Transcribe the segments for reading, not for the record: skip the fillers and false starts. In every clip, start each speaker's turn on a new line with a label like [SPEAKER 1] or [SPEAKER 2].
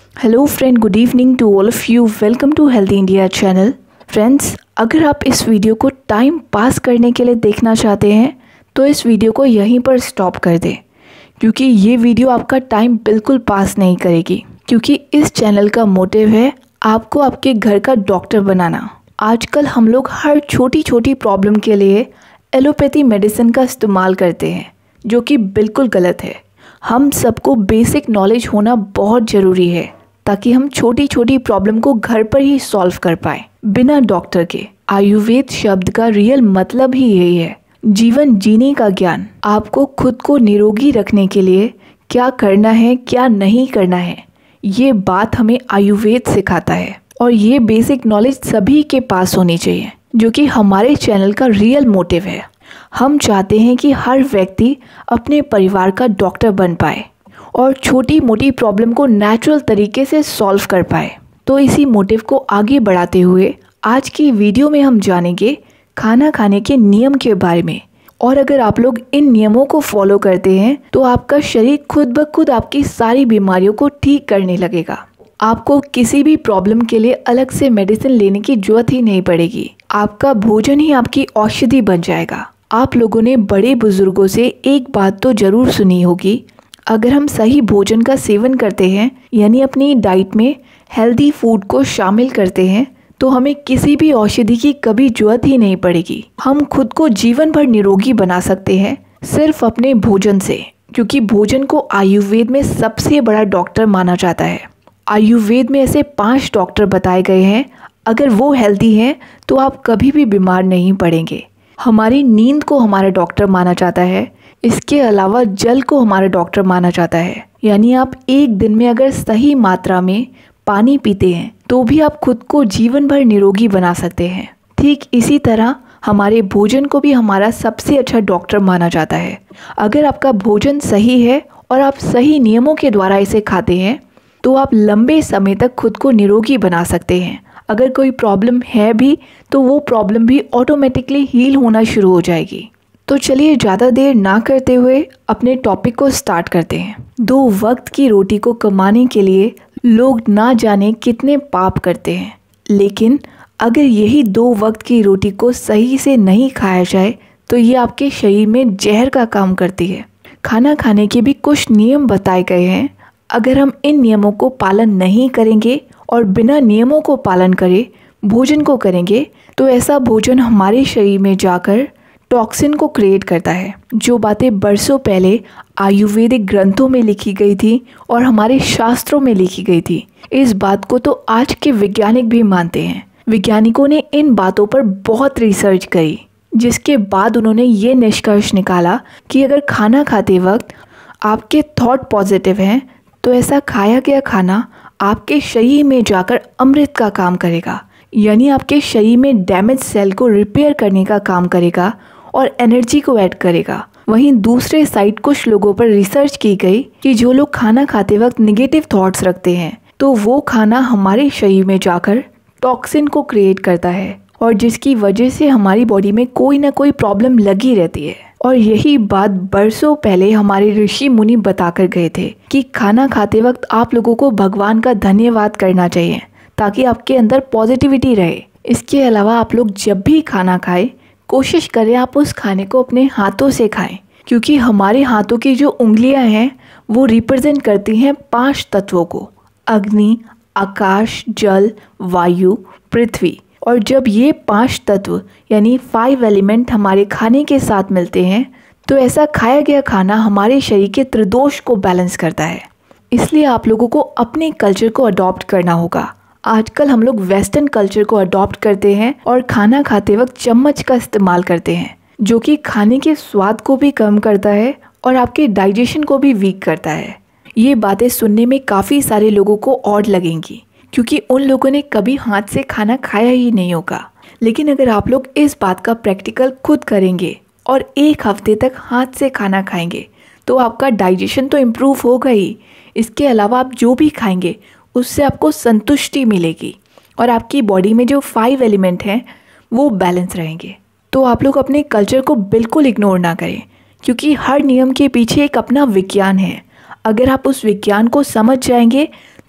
[SPEAKER 1] Hello friend, good evening to all of you. Welcome to healthy India channel. Friends, अगर आप इस video को time pass करने के लिए देखना चाहते हैं तो इस वीडियो को यहीं पर स्टॉप कर दें, क्योंकि ये वीडियो आपका टाइम बिल्कुल पास नहीं करेगी। क्योंकि इस चैनल का मोटिव है आपको आपके घर का डॉक्टर बनाना। आजकल हम लोग हर छोटी छोटी प्रॉब्लम के लिए एलोपैथी मेडिसिन का इस्तेमाल करते हैं, जो कि बिल्कुल गलत है। हम सबको बेसिक नॉलेज होना बहुत ज़रूरी है ताकि हम छोटी छोटी प्रॉब्लम को घर पर ही सॉल्व कर पाए बिना डॉक्टर के। आयुर्वेद शब्द का रियल मतलब ही यही है, जीवन जीने का ज्ञान। आपको खुद को निरोगी रखने के लिए क्या करना है, क्या नहीं करना है, ये बात हमें आयुर्वेद सिखाता है। और ये बेसिक नॉलेज सभी के पास होनी चाहिए, जो कि हमारे चैनल का रियल मोटिव है। हम चाहते हैं कि हर व्यक्ति अपने परिवार का डॉक्टर बन पाए और छोटी मोटी प्रॉब्लम को नेचुरल तरीके से सॉल्व कर पाए। तो इसी मोटिव को आगे बढ़ाते हुए आज की वीडियो में हम जानेंगे खाना खाने के नियम के बारे में। और अगर आप लोग इन नियमों को फॉलो करते हैं तो आपका शरीर खुद ब खुद आपकी सारी बीमारियों को ठीक करने लगेगा। आपको किसी भी प्रॉब्लम के लिए अलग से मेडिसिन लेने की जरूरत ही नहीं पड़ेगी। आपका भोजन ही आपकी औषधि बन जाएगा। आप लोगों ने बड़े बुजुर्गों से एक बात तो जरूर सुनी होगी, अगर हम सही भोजन का सेवन करते हैं, यानी अपनी डाइट में हेल्दी फूड को शामिल करते हैं, तो हमें किसी भी औषधि की कभी जरूरत ही नहीं पड़ेगी। हम खुद को जीवन भर निरोगी बना सकते हैं सिर्फ अपने भोजन से, क्योंकि भोजन को आयुर्वेद में सबसे बड़ा डॉक्टर माना जाता है। आयुर्वेद में ऐसे 5 डॉक्टर बताए गए हैं, अगर वो हेल्दी हैं तो आप कभी भी बीमार नहीं पड़ेंगे। हमारी नींद को हमारा डॉक्टर माना जाता है। इसके अलावा जल को हमारा डॉक्टर माना जाता है, यानी आप एक दिन में अगर सही मात्रा में पानी पीते हैं तो भी आप खुद को जीवन भर निरोगी बना सकते हैं। ठीक इसी तरह हमारे भोजन को भी हमारा सबसे अच्छा डॉक्टर माना जाता है। अगर आपका भोजन सही है और आप सही नियमों के द्वारा इसे खाते हैं तो आप लंबे समय तक खुद को निरोगी बना सकते हैं। अगर कोई प्रॉब्लम है भी तो वो प्रॉब्लम भी ऑटोमेटिकली हील होना शुरू हो जाएगी। तो चलिए ज़्यादा देर ना करते हुए अपने टॉपिक को स्टार्ट करते हैं। 2 वक्त की रोटी को कमाने के लिए लोग ना जाने कितने पाप करते हैं, लेकिन अगर यही 2 वक्त की रोटी को सही से नहीं खाया जाए तो ये आपके शरीर में जहर का काम करती है। खाना खाने के भी कुछ नियम बताए गए हैं। अगर हम इन नियमों को पालन नहीं करेंगे और बिना नियमों को पालन करे भोजन को करेंगे तो ऐसा भोजन हमारे शरीर में जाकर टॉक्सिन को क्रिएट करता है। जो बातें बरसों पहले आयुर्वेदिक ग्रंथों में लिखी गई थी और हमारे शास्त्रों में लिखी गई थी, इस बात को तो आज के वैज्ञानिक भी मानते हैं। वैज्ञानिकों ने इन बातों पर बहुत रिसर्च करी, जिसके बाद उन्होंने ये निष्कर्ष निकाला कि अगर खाना खाते वक्त आपके थॉट पॉजिटिव हैं तो ऐसा खाया गया खाना आपके शरीर में जाकर अमृत का काम करेगा, यानी आपके शरीर में डैमेज सेल को रिपेयर करने का काम करेगा और एनर्जी को ऐड करेगा। वहीं दूसरे साइड कुछ लोगों पर रिसर्च की गई कि जो लोग खाना खाते वक्त नेगेटिव थॉट्स रखते हैं तो वो खाना हमारे शरीर में जाकर टॉक्सिन को क्रिएट करता है, और जिसकी वजह से हमारी बॉडी में कोई ना कोई प्रॉब्लम लगी रहती है। और यही बात बरसों पहले हमारे ऋषि मुनि बताकर गए थे कि खाना खाते वक्त आप लोगों को भगवान का धन्यवाद करना चाहिए ताकि आपके अंदर पॉजिटिविटी रहे। इसके अलावा आप लोग जब भी खाना खाएं कोशिश करें आप उस खाने को अपने हाथों से खाएं, क्योंकि हमारे हाथों की जो उंगलियां हैं वो रिप्रेजेंट करती हैं 5 तत्वों को, अग्नि, आकाश, जल, वायु, पृथ्वी। और जब ये 5 तत्व यानी 5 एलिमेंट हमारे खाने के साथ मिलते हैं तो ऐसा खाया गया खाना हमारे शरीर के त्रिदोष को बैलेंस करता है। इसलिए आप लोगों को अपने कल्चर को अडॉप्ट करना होगा। आजकल हम लोग वेस्टर्न कल्चर को अडॉप्ट करते हैं और खाना खाते वक्त चम्मच का इस्तेमाल करते हैं, जो कि खाने के स्वाद को भी कम करता है और आपके डाइजेशन को भी वीक करता है। ये बातें सुनने में काफ़ी सारे लोगों को ऑड लगेंगी, क्योंकि उन लोगों ने कभी हाथ से खाना खाया ही नहीं होगा। लेकिन अगर आप लोग इस बात का प्रैक्टिकल खुद करेंगे और 1 हफ्ते तक हाथ से खाना खाएंगे तो आपका डाइजेशन तो इम्प्रूव होगा ही, इसके अलावा आप जो भी खाएंगे उससे आपको संतुष्टि मिलेगी और आपकी बॉडी में जो 5 एलिमेंट हैं वो बैलेंस रहेंगे। तो आप लोग अपने कल्चर को बिल्कुल इग्नोर ना करें, क्योंकि हर नियम के पीछे एक अपना विज्ञान है। अगर आप उस विज्ञान को समझ जाएंगे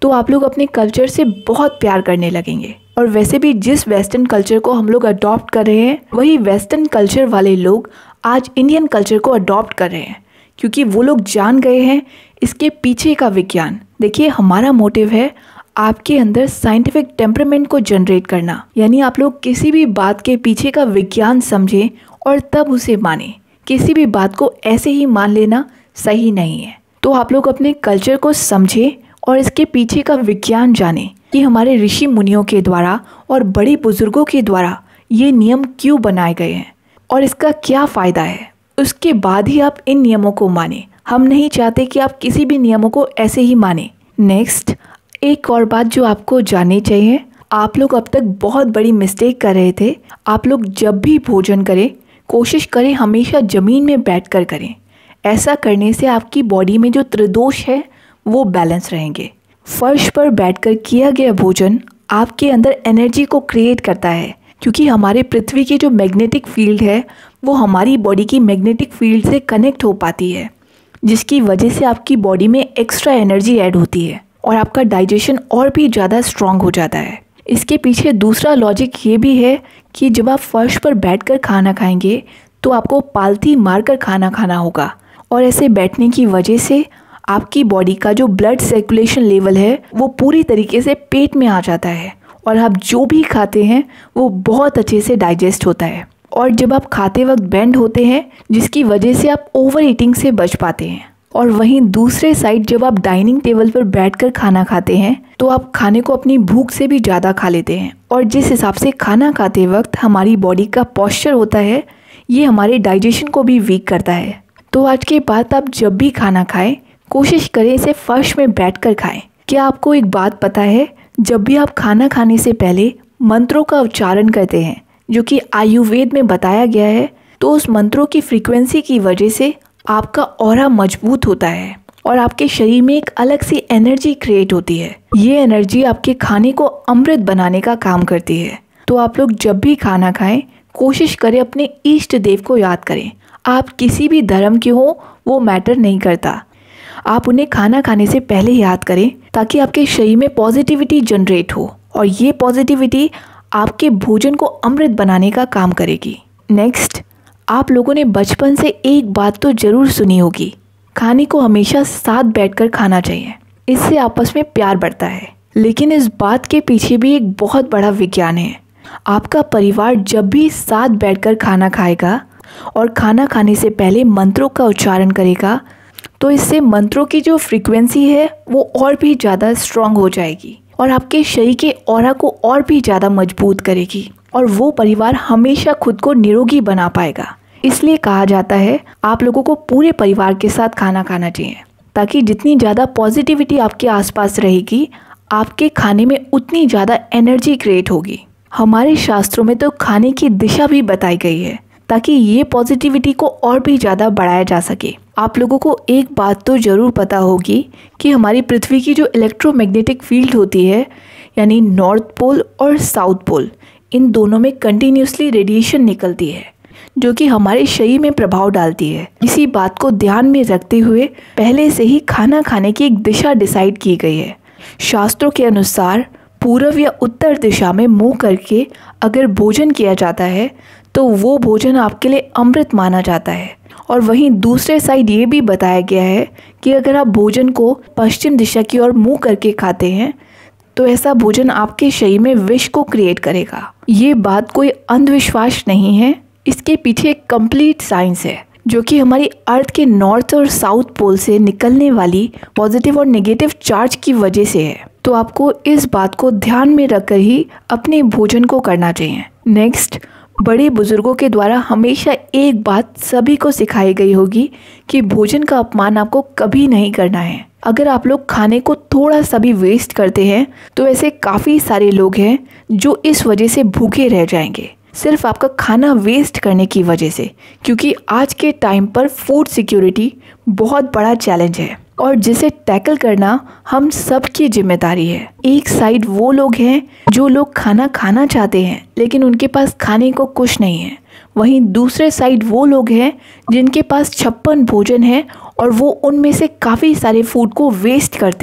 [SPEAKER 1] तो आप लोग अपने कल्चर से बहुत प्यार करने लगेंगे। और वैसे भी जिस वेस्टर्न कल्चर को हम लोग अडॉप्ट कर रहे हैं, वही वेस्टर्न कल्चर वाले लोग आज इंडियन कल्चर को अडॉप्ट कर रहे हैं, क्योंकि वो लोग जान गए हैं इसके पीछे का विज्ञान। देखिए, हमारा मोटिव है आपके अंदर साइंटिफिक टेम्परामेंट को जनरेट करना, यानी आप लोग किसी भी बात के पीछे का विज्ञान समझें और तब उसे माने। किसी भी बात को ऐसे ही मान लेना सही नहीं है। तो आप लोग अपने कल्चर को समझें और इसके पीछे का विज्ञान जानें कि हमारे ऋषि मुनियों के द्वारा और बड़े बुजुर्गों के द्वारा ये नियम क्यों बनाए गए हैं और इसका क्या फ़ायदा है। उसके बाद ही आप इन नियमों को माने। हम नहीं चाहते कि आप किसी भी नियमों को ऐसे ही माने। नेक्स्ट, एक और बात जो आपको जाननी चाहिए, आप लोग अब तक बहुत बड़ी मिस्टेक कर रहे थे। आप लोग जब भी भोजन करें, कोशिश करें हमेशा ज़मीन में बैठकर करें। ऐसा करने से आपकी बॉडी में जो त्रिदोष है वो बैलेंस रहेंगे। फर्श पर बैठकर किया गया भोजन आपके अंदर एनर्जी को क्रिएट करता है, क्योंकि हमारे पृथ्वी की जो मैग्नेटिक फील्ड है वो हमारी बॉडी की मैग्नेटिक फील्ड से कनेक्ट हो पाती है, जिसकी वजह से आपकी बॉडी में एक्स्ट्रा एनर्जी ऐड होती है और आपका डाइजेशन और भी ज़्यादा स्ट्रांग हो जाता है। इसके पीछे दूसरा लॉजिक ये भी है कि जब आप फर्श पर बैठकर खाना खाएंगे तो आपको पालथी मारकर खाना खाना होगा, और ऐसे बैठने की वजह से आपकी बॉडी का जो ब्लड सर्कुलेशन लेवल है वो पूरी तरीके से पेट में आ जाता है और आप जो भी खाते हैं वो बहुत अच्छे से डाइजेस्ट होता है। और जब आप खाते वक्त बेंड होते हैं, जिसकी वजह से आप ओवर ईटिंग से बच पाते हैं। और वहीं दूसरे साइड जब आप डाइनिंग टेबल पर बैठकर खाना खाते हैं तो आप खाने को अपनी भूख से भी ज़्यादा खा लेते हैं, और जिस हिसाब से खाना खाते वक्त हमारी बॉडी का पोस्चर होता है ये हमारे डाइजेशन को भी वीक करता है। तो आज के बाद आप जब भी खाना खाएं, कोशिश करें इसे फर्श में बैठकर खाएं। क्या आपको एक बात पता है, जब भी आप खाना खाने से पहले मंत्रों का उच्चारण करते हैं, जो कि आयुर्वेद में बताया गया है, तो उस मंत्रों की फ्रीक्वेंसी की वजह से आपका ऑरा मजबूत होता है और आपके शरीर में एक अलग सी एनर्जी क्रिएट होती है। ये एनर्जी आपके खाने को अमृत बनाने का काम करती है। तो आप लोग जब भी खाना खाएं, कोशिश करें अपने इष्ट देव को याद करें। आप किसी भी धर्म के हो वो मैटर नहीं करता, आप उन्हें खाना खाने से पहले याद करें ताकि आपके शरीर में पॉजिटिविटी जनरेट हो और ये पॉजिटिविटी आपके भोजन को अमृत बनाने का काम करेगी। नेक्स्ट, आप लोगों ने बचपन से एक बात तो ज़रूर सुनी होगी, खाने को हमेशा साथ बैठकर खाना चाहिए, इससे आपस में प्यार बढ़ता है। लेकिन इस बात के पीछे भी एक बहुत बड़ा विज्ञान है। आपका परिवार जब भी साथ बैठकर खाना खाएगा और खाना खाने से पहले मंत्रों का उच्चारण करेगा, तो इससे मंत्रों की जो फ्रीक्वेंसी है वो और भी ज़्यादा स्ट्रांग हो जाएगी और आपके शरीर के ऑरा को और भी ज़्यादा मजबूत करेगी, और वो परिवार हमेशा खुद को निरोगी बना पाएगा। इसलिए कहा जाता है आप लोगों को पूरे परिवार के साथ खाना खाना चाहिए, ताकि जितनी ज़्यादा पॉजिटिविटी आपके आसपास रहेगी, आपके खाने में उतनी ज़्यादा एनर्जी क्रिएट होगी। हमारे शास्त्रों में तो खाने की दिशा भी बताई गई है, ताकि ये पॉजिटिविटी को और भी ज़्यादा बढ़ाया जा सके। आप लोगों को एक बात तो ज़रूर पता होगी कि हमारी पृथ्वी की जो इलेक्ट्रोमैग्नेटिक फील्ड होती है, यानी नॉर्थ पोल और साउथ पोल, इन दोनों में कंटिन्यूसली रेडिएशन निकलती है, जो कि हमारे शरीर में प्रभाव डालती है। इसी बात को ध्यान में रखते हुए पहले से ही खाना खाने की एक दिशा डिसाइड की गई है। शास्त्रों के अनुसार पूर्व या उत्तर दिशा में मुँह करके अगर भोजन किया जाता है तो वो भोजन आपके लिए अमृत माना जाता है। और वहीं दूसरे साइड ये भी बताया गया है कि अगर आप भोजन को पश्चिम दिशा की ओर मुँह करके खाते हैं तो ऐसा भोजन आपके शरीर में विष को क्रिएट करेगा। ये बात कोई अंधविश्वास नहीं है, इसके पीछे एक कंप्लीट साइंस है, जो कि हमारी अर्थ के नॉर्थ और साउथ पोल से निकलने वाली पॉजिटिव और नेगेटिव चार्ज की वजह से है। तो आपको इस बात को ध्यान में रखकर ही अपने भोजन को करना चाहिए। नेक्स्ट, बड़े बुजुर्गों के द्वारा हमेशा एक बात सभी को सिखाई गई होगी कि भोजन का अपमान आपको कभी नहीं करना है। अगर आप लोग खाने को थोड़ा सा भी वेस्ट करते हैं तो ऐसे काफ़ी सारे लोग हैं जो इस वजह से भूखे रह जाएंगे, सिर्फ आपका खाना वेस्ट करने की वजह से। क्योंकि आज के टाइम पर फूड सिक्योरिटी बहुत बड़ा चैलेंज है और जिसे टैकल करना हम सब की जिम्मेदारी है। एक साइड वो लोग हैं जो लोग खाना खाना चाहते हैं लेकिन उनके पास खाने को कुछ नहीं है, वहीं दूसरे साइड वो लोग हैं जिनके पास 56 भोजन है और वो उनमें से काफ़ी सारे फूड को वेस्ट करते हैं।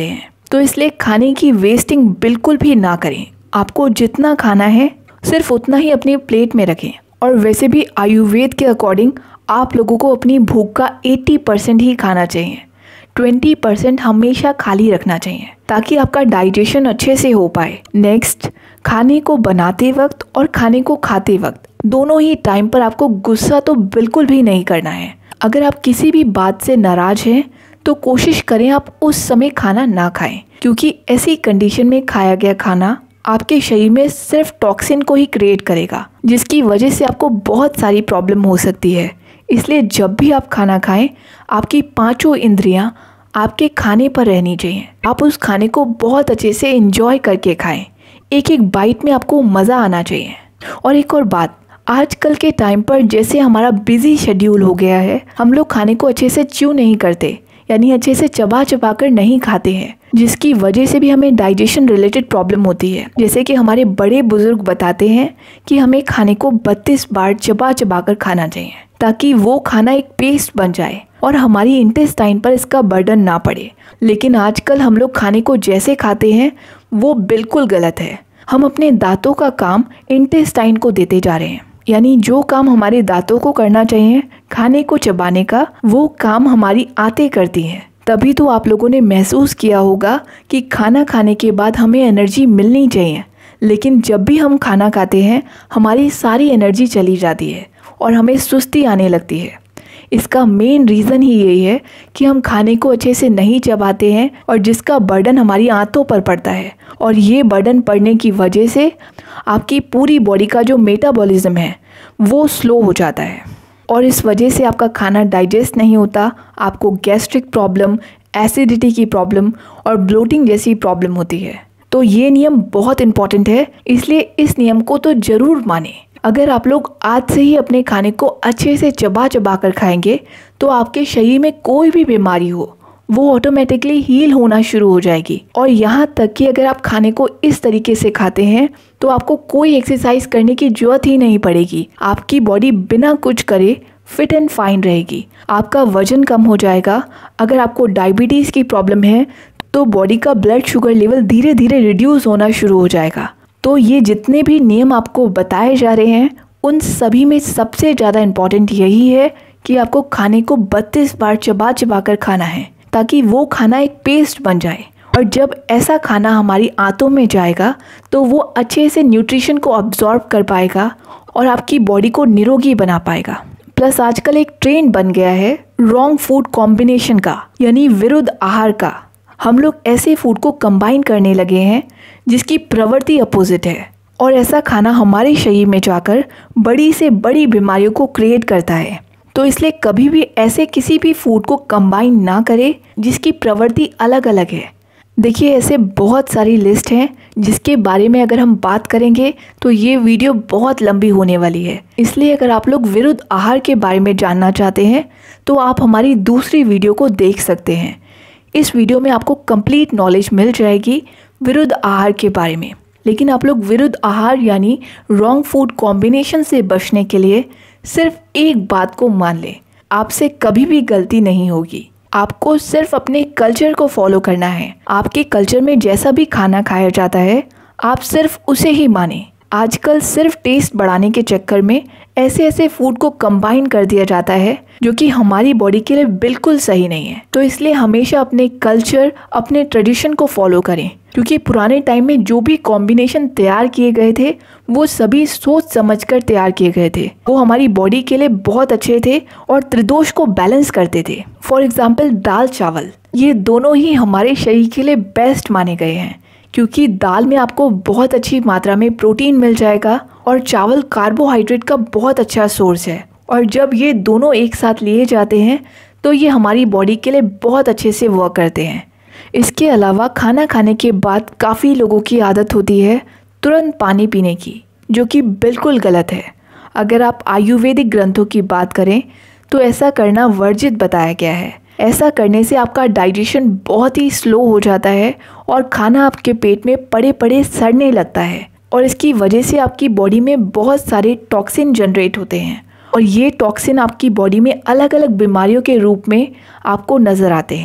[SPEAKER 1] तो इसलिए खाने की वेस्टिंग बिल्कुल भी ना करें। आपको जितना खाना है सिर्फ उतना ही अपनी प्लेट में रखें। और वैसे भी आयुर्वेद के अकॉर्डिंग आप लोगों को अपनी भूख का 80% ही खाना चाहिए, 20% हमेशा खाली रखना चाहिए ताकि आपका डाइजेशन अच्छे से हो पाए। नेक्स्ट, खाने को बनाते वक्त और खाने को खाते वक्त दोनों ही टाइम पर आपको गुस्सा तो बिल्कुल भी नहीं करना है। अगर आप किसी भी बात से नाराज हैं तो कोशिश करें आप उस समय खाना ना खाएं, क्योंकि ऐसी कंडीशन में खाया गया खाना आपके शरीर में सिर्फ टॉक्सिन को ही क्रिएट करेगा, जिसकी वजह से आपको बहुत सारी प्रॉब्लम हो सकती है। इसलिए जब भी आप खाना खाएं, आपकी 5 इंद्रियां आपके खाने पर रहनी चाहिए। आप उस खाने को बहुत अच्छे से एंजॉय करके खाएं, एक एक बाइट में आपको मज़ा आना चाहिए। और एक और बात, आजकल के टाइम पर जैसे हमारा बिजी शेड्यूल हो गया है, हम लोग खाने को अच्छे से च्यू नहीं करते, यानी अच्छे से चबा चबा कर नहीं खाते हैं, जिसकी वजह से भी हमें डाइजेशन रिलेटेड प्रॉब्लम होती है। जैसे कि हमारे बड़े बुजुर्ग बताते हैं कि हमें खाने को 32 बार चबा चबा कर खाना चाहिए ताकि वो खाना एक पेस्ट बन जाए और हमारी इंटेस्टाइन पर इसका बर्डन ना पड़े। लेकिन आजकल हम लोग खाने को जैसे खाते हैं वो बिल्कुल गलत है। हम अपने दांतों का काम इंटेस्टाइन को देते जा रहे हैं, यानी जो काम हमारे दांतों को करना चाहिए खाने को चबाने का, वो काम हमारी आंतें करती हैं। तभी तो आप लोगों ने महसूस किया होगा कि खाना खाने के बाद हमें एनर्जी मिलनी चाहिए, लेकिन जब भी हम खाना खाते हैं हमारी सारी एनर्जी चली जाती है और हमें सुस्ती आने लगती है। इसका मेन रीज़न ही यही है कि हम खाने को अच्छे से नहीं चबाते हैं और जिसका बर्डन हमारी आंतों पर पड़ता है, और ये बर्डन पड़ने की वजह से आपकी पूरी बॉडी का जो मेटाबॉलिज्म है वो स्लो हो जाता है और इस वजह से आपका खाना डाइजेस्ट नहीं होता। आपको गैस्ट्रिक प्रॉब्लम, एसिडिटी की प्रॉब्लम और ब्लोटिंग जैसी प्रॉब्लम होती है। तो ये नियम बहुत इंपॉर्टेंट है, इसलिए इस नियम को तो ज़रूर मानें। अगर आप लोग आज से ही अपने खाने को अच्छे से चबा चबा कर खाएंगे तो आपके शरीर में कोई भी बीमारी हो वो ऑटोमेटिकली हील होना शुरू हो जाएगी। और यहाँ तक कि अगर आप खाने को इस तरीके से खाते हैं तो आपको कोई एक्सरसाइज करने की जरूरत ही नहीं पड़ेगी। आपकी बॉडी बिना कुछ करे फिट एंड फाइन रहेगी। आपका वजन कम हो जाएगा। अगर आपको डायबिटीज़ की प्रॉब्लम है तो बॉडी का ब्लड शुगर लेवल धीरे धीरे रिड्यूस होना शुरू हो जाएगा। तो ये जितने भी नियम आपको बताए जा रहे हैं उन सभी में सबसे ज़्यादा इम्पॉर्टेंट यही है कि आपको खाने को 32 बार चबा चबा कर खाना है ताकि वो खाना एक पेस्ट बन जाए। और जब ऐसा खाना हमारी आंतों में जाएगा तो वो अच्छे से न्यूट्रिशन को अब्जॉर्ब कर पाएगा और आपकी बॉडी को निरोगी बना पाएगा। प्लस आजकल एक ट्रेंड बन गया है रॉन्ग फूड कॉम्बिनेशन का, यानी विरुद्ध आहार का। हम लोग ऐसे फूड को कंबाइन करने लगे हैं जिसकी प्रवृत्ति अपोजिट है, और ऐसा खाना हमारे शरीर में जाकर बड़ी से बड़ी बीमारियों को क्रिएट करता है। तो इसलिए कभी भी ऐसे किसी भी फूड को कंबाइन ना करें जिसकी प्रवृत्ति अलग अलग है। देखिए, ऐसे बहुत सारी लिस्ट हैं जिसके बारे में अगर हम बात करेंगे तो ये वीडियो बहुत लंबी होने वाली है। इसलिए अगर आप लोग विरुद्ध आहार के बारे में जानना चाहते हैं तो आप हमारी दूसरी वीडियो को देख सकते हैं। इस वीडियो में आपको कंप्लीट नॉलेज मिल जाएगी विरुद्ध आहार के बारे में। लेकिन आप लोग विरुद्ध आहार यानी रॉन्ग फूड कॉम्बिनेशन से बचने के लिए सिर्फ एक बात को मान लें, आपसे कभी भी गलती नहीं होगी। आपको सिर्फ अपने कल्चर को फॉलो करना है। आपके कल्चर में जैसा भी खाना खाया जाता है आप सिर्फ उसे ही मानें। आजकल सिर्फ टेस्ट बढ़ाने के चक्कर में ऐसे ऐसे फूड को कंबाइन कर दिया जाता है जो कि हमारी बॉडी के लिए बिल्कुल सही नहीं है। तो इसलिए हमेशा अपने कल्चर, अपने ट्रेडिशन को फॉलो करें, क्योंकि पुराने टाइम में जो भी कॉम्बिनेशन तैयार किए गए थे वो सभी सोच समझकर तैयार किए गए थे। वो हमारी बॉडी के लिए बहुत अच्छे थे और त्रिदोष को बैलेंस करते थे। फॉर एग्जाम्पल दाल चावल, ये दोनों ही हमारे शरीर के लिए बेस्ट माने गए हैं, क्योंकि दाल में आपको बहुत अच्छी मात्रा में प्रोटीन मिल जाएगा और चावल कार्बोहाइड्रेट का बहुत अच्छा सोर्स है। और जब ये दोनों एक साथ लिए जाते हैं तो ये हमारी बॉडी के लिए बहुत अच्छे से वर्क करते हैं। इसके अलावा खाना खाने के बाद काफ़ी लोगों की आदत होती है तुरंत पानी पीने की, जो कि बिल्कुल गलत है। अगर आप आयुर्वेदिक ग्रंथों की बात करें तो ऐसा करना वर्जित बताया गया है। ऐसा करने से आपका डाइजेशन बहुत ही स्लो हो जाता है और खाना आपके पेट में पड़े पड़े सड़ने लगता है, और इसकी वजह से आपकी बॉडी में बहुत सारे टॉक्सिन जनरेट होते हैं और ये टॉक्सिन आपकी बॉडी में अलग अलग बीमारियों के रूप में आपको नज़र आते हैं।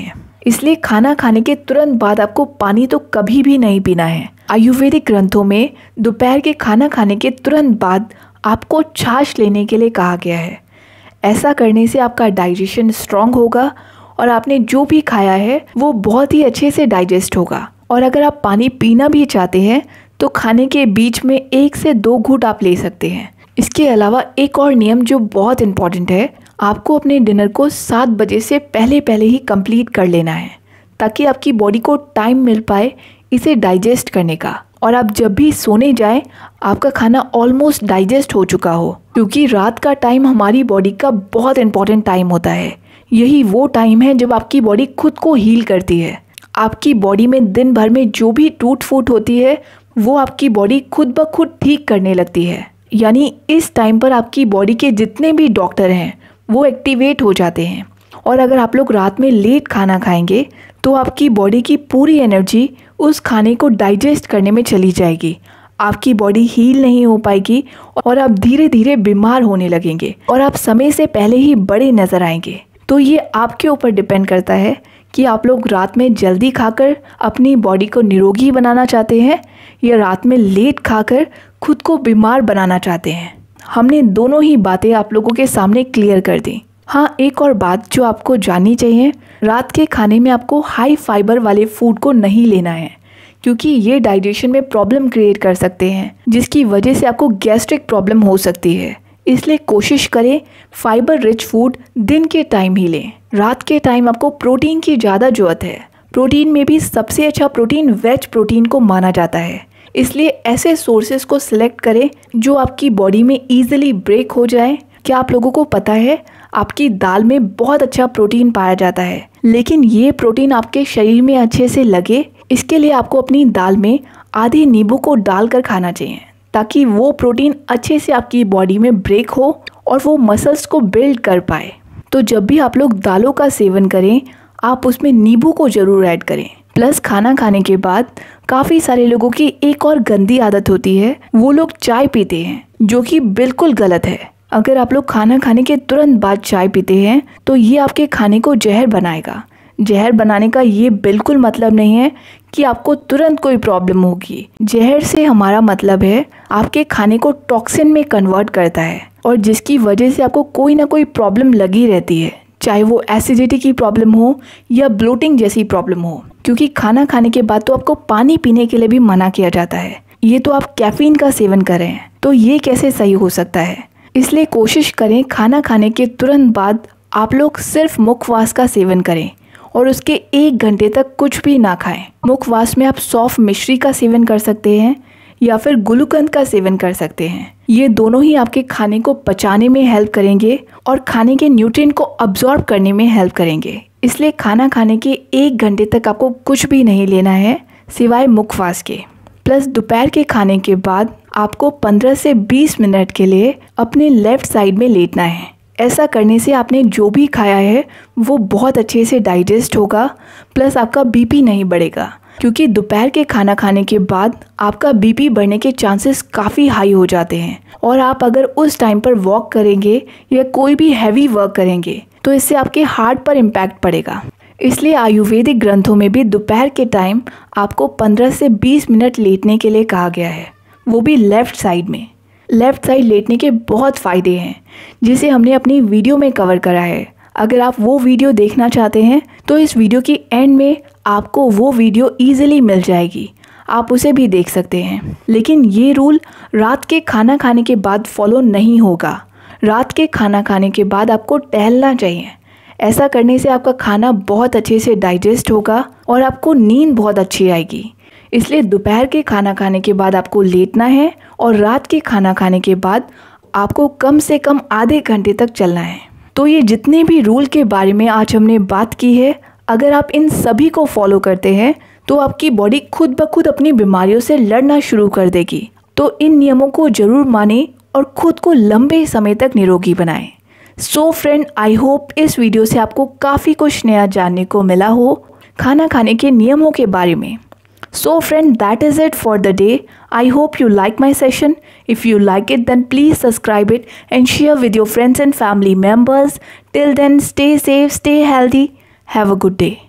[SPEAKER 1] इसलिए खाना खाने के तुरंत बाद आपको पानी तो कभी भी नहीं पीना है। आयुर्वेदिक ग्रंथों में दोपहर के खाना खाने के तुरंत बाद आपको छाछ लेने के लिए कहा गया है। ऐसा करने से आपका डाइजेशन स्ट्रांग होगा और आपने जो भी खाया है वो बहुत ही अच्छे से डाइजेस्ट होगा। और अगर आप पानी पीना भी चाहते हैं तो खाने के बीच में 1 से 2 घूंट आप ले सकते हैं। इसके अलावा एक और नियम जो बहुत इम्पॉर्टेंट है, आपको अपने डिनर को 7 बजे से पहले ही कंप्लीट कर लेना है, ताकि आपकी बॉडी को टाइम मिल पाए इसे डाइजेस्ट करने का। और आप जब भी सोने जाएं आपका खाना ऑलमोस्ट डाइजेस्ट हो चुका हो, क्योंकि रात का टाइम हमारी बॉडी का बहुत इंपॉर्टेंट टाइम होता है। यही वो टाइम है जब आपकी बॉडी खुद को हील करती है। आपकी बॉडी में दिन भर में जो भी टूट फूट होती है वो आपकी बॉडी खुद ब खुद ठीक करने लगती है। यानी इस टाइम पर आपकी बॉडी के जितने भी डॉक्टर हैं वो एक्टिवेट हो जाते हैं। और अगर आप लोग रात में लेट खाना खाएंगे तो आपकी बॉडी की पूरी एनर्जी उस खाने को डाइजेस्ट करने में चली जाएगी। आपकी बॉडी हील नहीं हो पाएगी और आप धीरे धीरे बीमार होने लगेंगे और आप समय से पहले ही बड़े नजर आएंगे। तो ये आपके ऊपर डिपेंड करता है कि आप लोग रात में जल्दी खाकर अपनी बॉडी को निरोगी बनाना चाहते हैं या रात में लेट खाकर खुद को बीमार बनाना चाहते हैं। हमने दोनों ही बातें आप लोगों के सामने क्लियर कर दी। हाँ, एक और बात जो आपको जाननी चाहिए, रात के खाने में आपको हाई फाइबर वाले फूड को नहीं लेना है, क्योंकि ये डाइजेशन में प्रॉब्लम क्रिएट कर सकते हैं, जिसकी वजह से आपको गैस्ट्रिक प्रॉब्लम हो सकती है। इसलिए कोशिश करें फाइबर रिच फूड दिन के टाइम ही लें। रात के टाइम आपको प्रोटीन की ज़्यादा ज़रूरत है। प्रोटीन में भी सबसे अच्छा प्रोटीन वेज प्रोटीन को माना जाता है। इसलिए ऐसे सोर्सेज को सिलेक्ट करें जो आपकी बॉडी में ईजिली ब्रेक हो जाए। क्या आप लोगों को पता है आपकी दाल में बहुत अच्छा प्रोटीन पाया जाता है, लेकिन ये प्रोटीन आपके शरीर में अच्छे से लगे इसके लिए आपको अपनी दाल में आधे नींबू को डालकर खाना चाहिए, ताकि वो प्रोटीन अच्छे से आपकी बॉडी में ब्रेक हो और वो मसल्स को बिल्ड कर पाए। तो जब भी आप लोग दालों का सेवन करें आप उसमें नींबू को ज़रूर ऐड करें। प्लस खाना खाने के बाद काफ़ी सारे लोगों की एक और गंदी आदत होती है, वो लोग चाय पीते हैं, जो कि बिल्कुल गलत है। अगर आप लोग खाना खाने के तुरंत बाद चाय पीते हैं तो ये आपके खाने को जहर बनाएगा। जहर बनाने का ये बिल्कुल मतलब नहीं है कि आपको तुरंत कोई प्रॉब्लम होगी। जहर से हमारा मतलब है आपके खाने को टॉक्सिन में कन्वर्ट करता है और जिसकी वजह से आपको कोई ना कोई प्रॉब्लम लगी रहती है, चाहे वो एसिडिटी की प्रॉब्लम हो या ब्लोटिंग जैसी प्रॉब्लम हो। क्योंकि खाना खाने के बाद तो आपको पानी पीने के लिए भी मना किया जाता है, ये तो आप कैफीन का सेवन कर रहे हैं, तो ये कैसे सही हो सकता है। इसलिए कोशिश करें खाना खाने के तुरंत बाद आप लोग सिर्फ मुखवास का सेवन करें और उसके 1 घंटे तक कुछ भी ना खाएं। मुखवास में आप सौंफ मिश्री का सेवन कर सकते हैं या फिर गुलकंद का सेवन कर सकते हैं। ये दोनों ही आपके खाने को पचाने में हेल्प करेंगे और खाने के न्यूट्रिएंट को अब्जॉर्ब करने में हेल्प करेंगे। इसलिए खाना खाने के 1 घंटे तक आपको कुछ भी नहीं लेना है सिवाय मुखवास के। प्लस दोपहर के खाने के बाद आपको 15 से 20 मिनट के लिए अपने लेफ्ट साइड में लेटना है। ऐसा करने से आपने जो भी खाया है वो बहुत अच्छे से डाइजेस्ट होगा, प्लस आपका बीपी नहीं बढ़ेगा। क्योंकि दोपहर के खाना खाने के बाद आपका बीपी बढ़ने के चांसेस काफ़ी हाई हो जाते हैं और आप अगर उस टाइम पर वॉक करेंगे या कोई भी हैवी वर्क करेंगे तो इससे आपके हार्ट पर इम्पैक्ट पड़ेगा। इसलिए आयुर्वेदिक ग्रंथों में भी दोपहर के टाइम आपको 15 से 20 मिनट लेटने के लिए कहा गया है, वो भी लेफ़्ट साइड में। लेफ़्ट साइड लेटने के बहुत फ़ायदे हैं जिसे हमने अपनी वीडियो में कवर करा है। अगर आप वो वीडियो देखना चाहते हैं तो इस वीडियो की एंड में आपको वो वीडियो ईजिली मिल जाएगी, आप उसे भी देख सकते हैं। लेकिन ये रूल रात के खाना खाने के बाद फॉलो नहीं होगा। रात के खाना खाने के बाद आपको टहलना चाहिए। ऐसा करने से आपका खाना बहुत अच्छे से डाइजेस्ट होगा और आपको नींद बहुत अच्छी आएगी। इसलिए दोपहर के खाना खाने के बाद आपको लेटना है और रात के खाना खाने के बाद आपको कम से कम आधे घंटे तक चलना है। तो ये जितने भी रूल के बारे में आज हमने बात की है, अगर आप इन सभी को फॉलो करते हैं तो आपकी बॉडी खुद ब खुद अपनी बीमारियों से लड़ना शुरू कर देगी। तो इन नियमों को ज़रूर मानें और खुद को लंबे समय तक निरोगी बनाएं। सो फ्रेंड, आई होप इस वीडियो से आपको काफ़ी कुछ नया जानने को मिला हो खाना खाने के नियमों के बारे में। So friend, that is it for the day. I hope you like my session. If you like it, then please subscribe it and share with your friends and family members. Till then, stay safe, stay healthy. Have a good day.